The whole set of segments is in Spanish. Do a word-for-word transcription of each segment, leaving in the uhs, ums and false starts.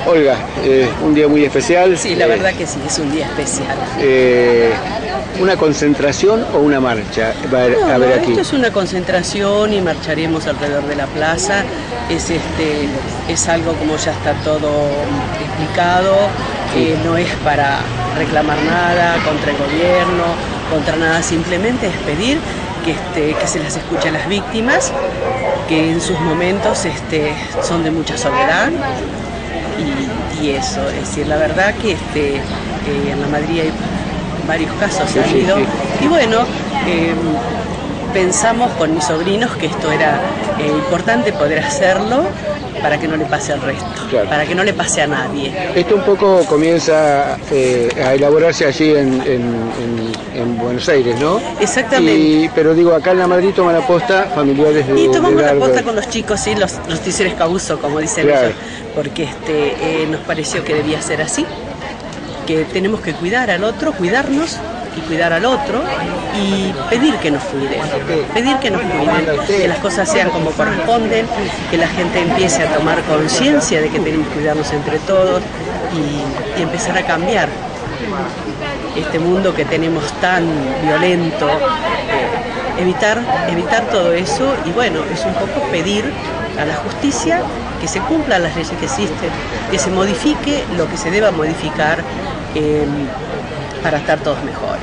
Olga, eh, un día muy especial. Sí, la eh, verdad que sí, es un día especial. Eh, ¿Una concentración o una marcha va a, No, a haber no, aquí? esto es una concentración y marcharemos alrededor de la plaza. Es, este, es algo como ya está todo explicado, Sí. eh, no es para reclamar nada contra el gobierno, contra nada, simplemente es pedir que, este, que se las escuche a las víctimas, que en sus momentos este, son de mucha soledad. Y, y eso, es decir, la verdad que este, eh, en la Madrid hay varios casos Sí, han sí, ido, sí. y bueno, eh, pensamos con mis sobrinos que esto era eh, importante poder hacerlo para que no le pase al resto, Claro. para que no le pase a nadie. Esto un poco comienza eh, a elaborarse allí en, en, en, en Buenos Aires, ¿no? Exactamente. Y, pero digo, acá en la Madrid toman la posta familiares de Y tomamos de la Dardo. posta con los chicos, sí, los, los tíceres causo, como dicen Claro. ellos, porque este, eh, nos pareció que debía ser así, que tenemos que cuidar al otro, cuidarnos y cuidar al otro y pedir que nos cuiden, pedir que nos cuiden, que las cosas sean como corresponden, que la gente empiece a tomar conciencia de que tenemos que cuidarnos entre todos y, y empezar a cambiar este mundo que tenemos tan violento, eh, evitar, evitar todo eso y bueno, es un poco pedir a la justicia que se cumplan las leyes que existen, que se modifique lo que se deba modificar eh, para estar todos mejores.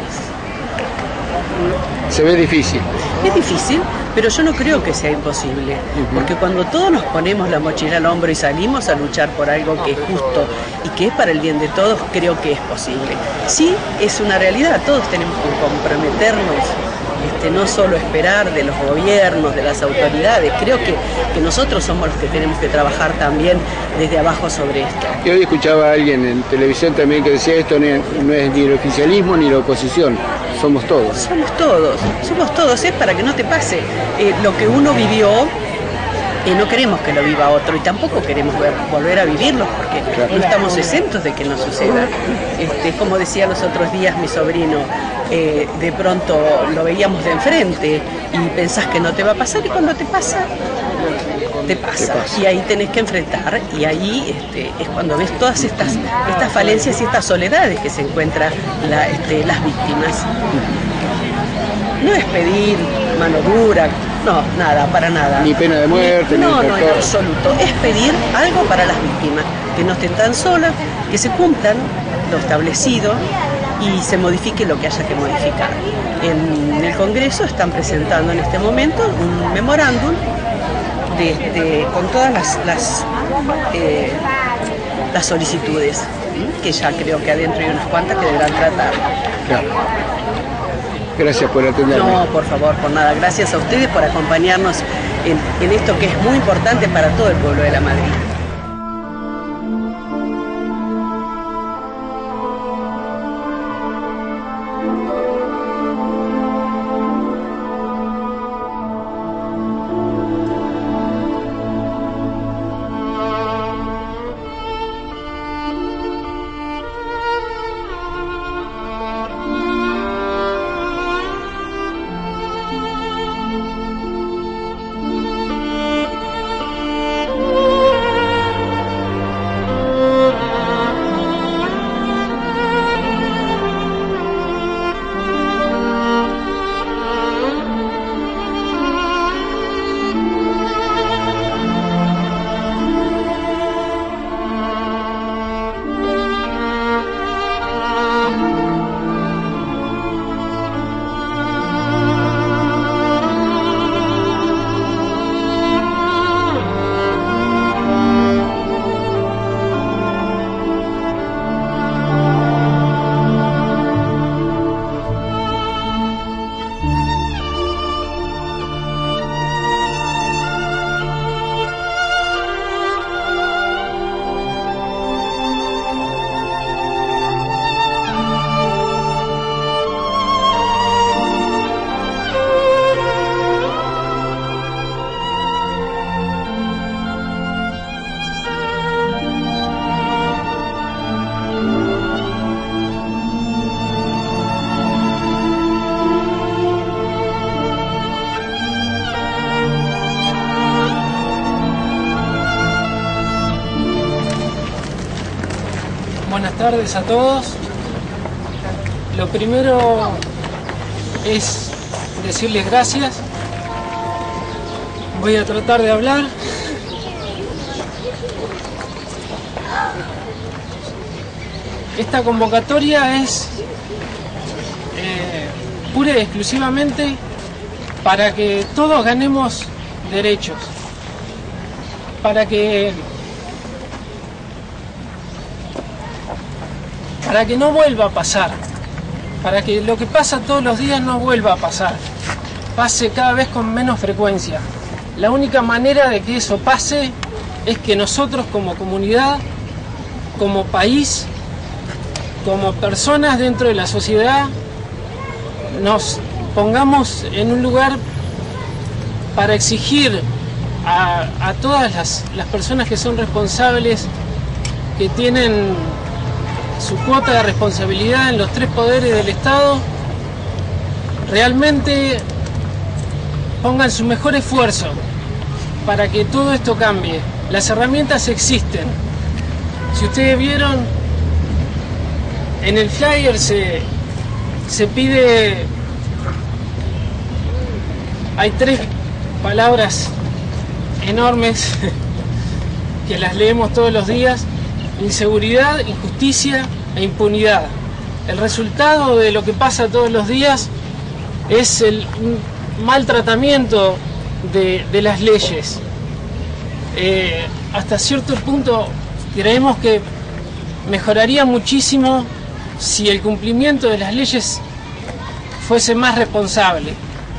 Se ve difícil. Es difícil, pero yo no creo que sea imposible, porque cuando todos nos ponemos la mochila al hombro y salimos a luchar por algo que es justo y que es para el bien de todos, creo que es posible. Sí, es una realidad, todos tenemos que comprometernos, este, no solo esperar de los gobiernos, de las autoridades, creo que, que nosotros somos los que tenemos que trabajar también desde abajo sobre esto. Y hoy escuchaba a alguien en televisión también que decía esto no es, no es ni el oficialismo ni la oposición, somos todos. Somos todos, somos todos, es para que no te pase eh, lo que uno vivió. Eh, no queremos que lo viva otro y tampoco queremos ver, volver a vivirlo porque Claro. no estamos exentos de que nos suceda. Este, como decía los otros días mi sobrino, eh, de pronto lo veíamos de enfrente y pensás que no te va a pasar y cuando te pasa, te pasa. Te pasa. Y ahí tenés que enfrentar y ahí este, es cuando ves todas estas, estas falencias y estas soledades que se encuentran la, este, las víctimas. No es pedir mano dura, no, nada, para nada. Ni pena de muerte, no, ni no, en tortura. absoluto. Es pedir algo para las víctimas, que no estén tan solas, que se cumplan lo establecido y se modifique lo que haya que modificar. En el Congreso están presentando en este momento un memorándum de, de- con todas las, las, eh, las solicitudes, ¿m? Que ya creo que adentro hay unas cuantas que deberán tratar. Claro. Gracias por atenderme. No, por favor, por nada. Gracias a ustedes por acompañarnos en, en esto que es muy importante para todo el pueblo de La Madrid. Buenas tardes a todos. Lo primero es decirles gracias. Voy a tratar de hablar. Esta convocatoria es eh, pura y exclusivamente para que todos ganemos derechos, para que para que no vuelva a pasar, para que lo que pasa todos los días no vuelva a pasar, pase cada vez con menos frecuencia. La única manera de que eso pase es que nosotros como comunidad, como país, como personas dentro de la sociedad, nos pongamos en un lugar para exigir a, a todas las, las personas que son responsables, que tienen su cuota de responsabilidad en los tres poderes del Estado, realmente pongan su mejor esfuerzo para que todo esto cambie. Las herramientas existen. Si ustedes vieron, en el flyer se, se pide, hay tres palabras enormes que las leemos todos los días: inseguridad, injusticia e impunidad. El resultado de lo que pasa todos los días es el maltratamiento de, de las leyes. Eh, hasta cierto punto creemos que mejoraría muchísimo si el cumplimiento de las leyes fuese más responsable.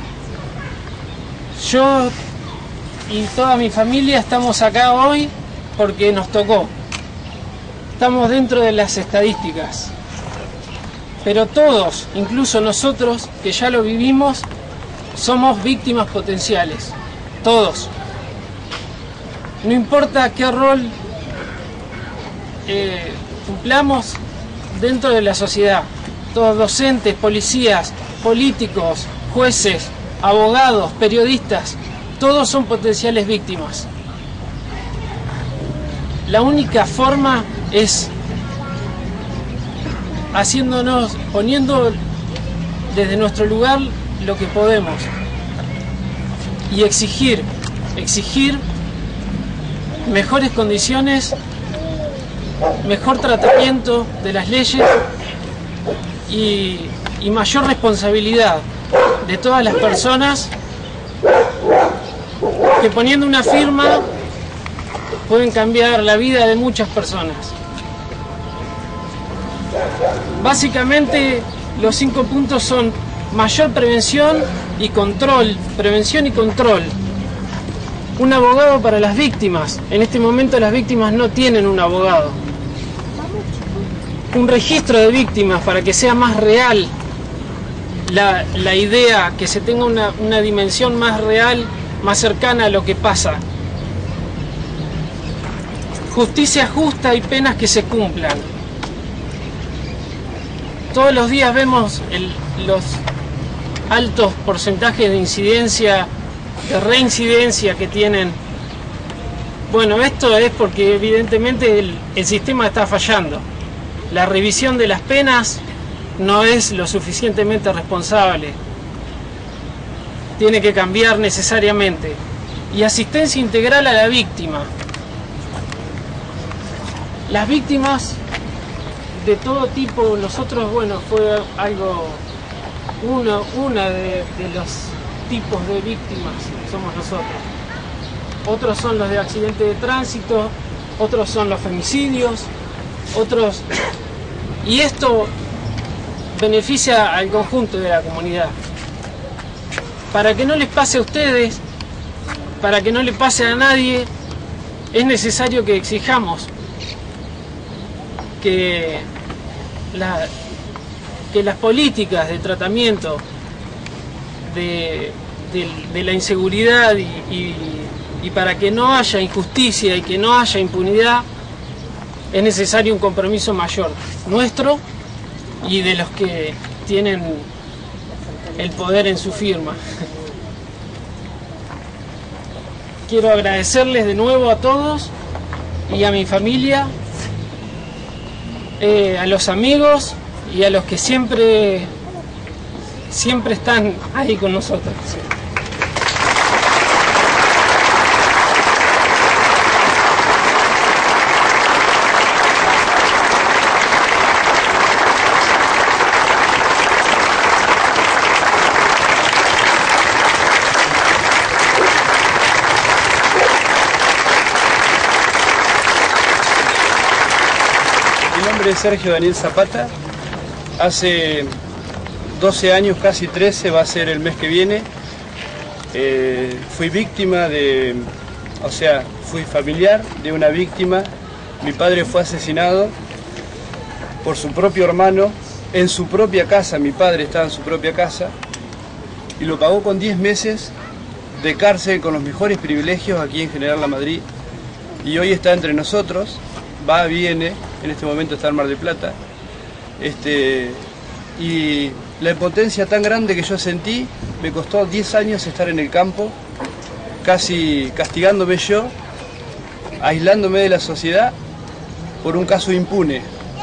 Yo y toda mi familia estamos acá hoy porque nos tocó. Estamos dentro de las estadísticas, pero todos, incluso nosotros que ya lo vivimos, somos víctimas potenciales, todos. No importa qué rol eh, cumplamos dentro de la sociedad, todos docentes, policías, políticos, jueces, abogados, periodistas, todos son potenciales víctimas. La única forma es haciéndonos, poniendo desde nuestro lugar lo que podemos y exigir, exigir mejores condiciones, mejor tratamiento de las leyes y, y mayor responsabilidad de todas las personas que poniendo una firma pueden cambiar la vida de muchas personas. Básicamente los cinco puntos son mayor prevención y control, prevención y control. Un abogado para las víctimas. En este momento las víctimas no tienen un abogado. Un registro de víctimas para que sea más real la, la idea, que se tenga una, una dimensión más real, más cercana a lo que pasa. Justicia justa y penas que se cumplan. Todos los días vemos el, los altos porcentajes de incidencia, de reincidencia que tienen. Bueno, esto es porque evidentemente el, el sistema está fallando. La revisión de las penas no es lo suficientemente responsable. Tiene que cambiar necesariamente. Y asistencia integral a la víctima. Las víctimas de todo tipo, nosotros, bueno, fue algo, uno, una de, de los tipos de víctimas somos nosotros. Otros son los de accidentes de tránsito, otros son los femicidios, otros... Y esto beneficia al conjunto de la comunidad. Para que no les pase a ustedes, para que no le pase a nadie, es necesario que exijamos que, la, que las políticas de tratamiento de, de, de la inseguridad y, y, y para que no haya injusticia y que no haya impunidad, es necesario un compromiso mayor nuestro y de los que tienen el poder en su firma. Quiero agradecerles de nuevo a todos y a mi familia eh, a los amigos y a los que siempre, siempre están ahí con nosotros. Mi nombre es Sergio Daniel Zapata. Hace doce años, casi trece, va a ser el mes que viene. Eh, fui víctima de, o sea, fui familiar de una víctima. Mi padre fue asesinado por su propio hermano en su propia casa. Mi padre estaba en su propia casa y lo pagó con diez meses de cárcel con los mejores privilegios aquí en General La Madrid. Y hoy está entre nosotros, va, viene, en este momento está en Mar del Plata. Este, y la impotencia tan grande que yo sentí, me costó diez años estar en el campo, casi castigándome yo, aislándome de la sociedad por un caso impune.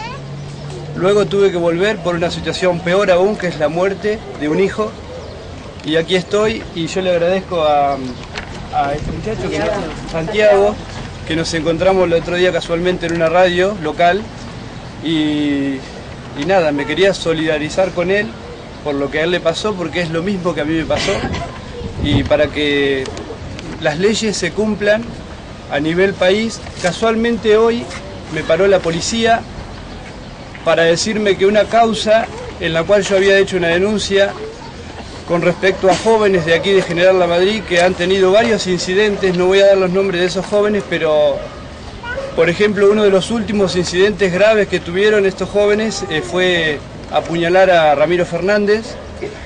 Luego tuve que volver por una situación peor aún, que es la muerte de un hijo, y aquí estoy, y yo le agradezco a, a este muchacho, que, Santiago, que nos encontramos el otro día casualmente en una radio local, y, y nada, me quería solidarizar con él por lo que a él le pasó, porque es lo mismo que a mí me pasó, y para que las leyes se cumplan a nivel país. Casualmente hoy me paró la policía para decirme que una causa en la cual yo había hecho una denuncia con respecto a jóvenes de aquí de General La Madrid que han tenido varios incidentes, no voy a dar los nombres de esos jóvenes, pero por ejemplo uno de los últimos incidentes graves que tuvieron estos jóvenes eh, fue apuñalar a Ramiro Fernández.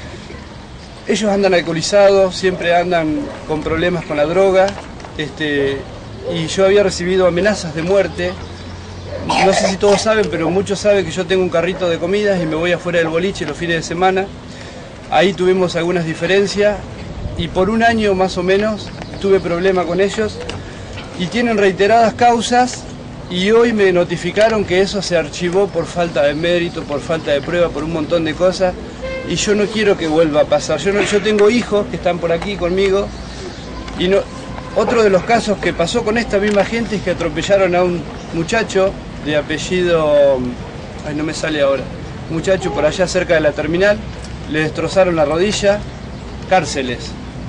Ellos andan alcoholizados, siempre andan con problemas con la droga, este, y yo había recibido amenazas de muerte. No sé si todos saben, pero muchos saben que yo tengo un carrito de comidas y me voy afuera del boliche los fines de semana. Ahí tuvimos algunas diferencias y por un año más o menos tuve problema con ellos y tienen reiteradas causas, y hoy me notificaron que eso se archivó por falta de mérito, por falta de prueba, por un montón de cosas, y yo no quiero que vuelva a pasar. Yo, no, yo tengo hijos que están por aquí conmigo y no, otro de los casos que pasó con esta misma gente es que atropellaron a un muchacho de apellido, ay, no me sale ahora, un muchacho por allá cerca de la terminal, le destrozaron la rodilla, cárceles,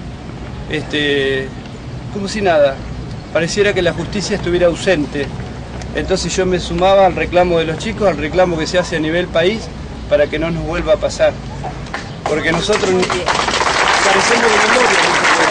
este, como si nada, pareciera que la justicia estuviera ausente. Entonces yo me sumaba al reclamo de los chicos, al reclamo que se hace a nivel país, para que no nos vuelva a pasar, porque nosotros carecemos de memoria.